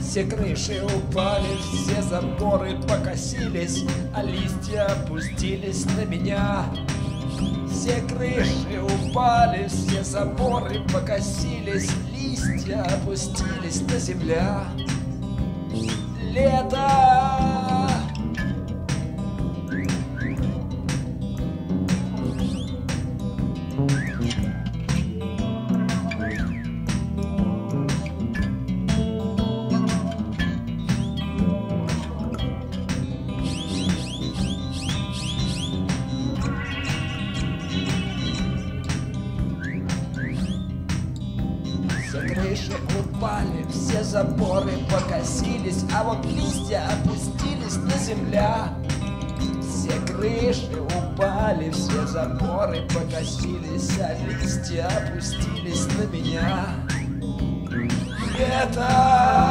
Все крыши упали, все заборы покосились, а листья опустились на меня. Все крыши упали, все заборы покосились, листья опустились на земля. Лето! Все крыши упали, все заборы покосились, а вот листья опустились на земля. Все крыши упали, все заборы покосились, а листья опустились на меня. Лето!